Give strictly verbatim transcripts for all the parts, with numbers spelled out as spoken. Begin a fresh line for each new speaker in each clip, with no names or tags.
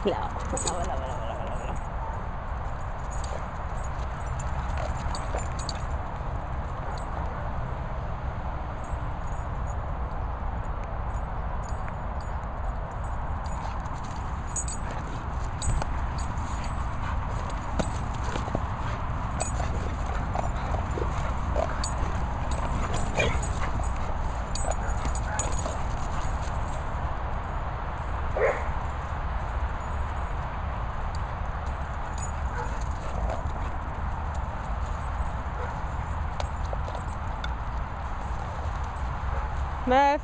Hello. Hello, hello, hello, hello, hello. Murph.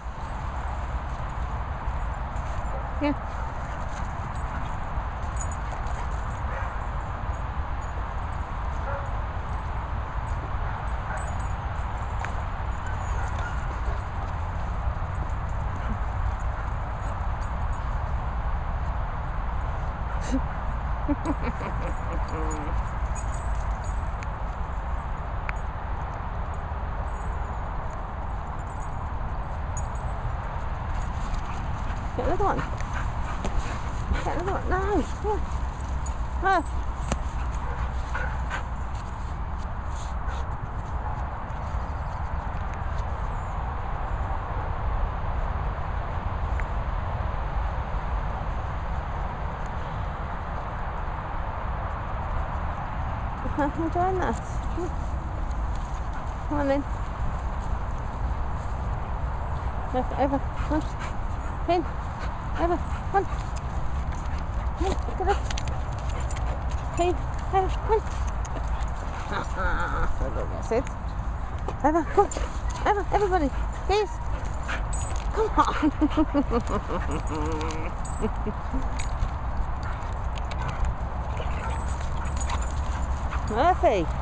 Yeah. Get another one. Get another one. No. Come on. No. I'm enjoying that. Come on then. Over, over, come on. In. Over, come on. In, get up. In, over, come on. So look, that's it. Over, come on. Over, everybody. Please. Come on. Murphy.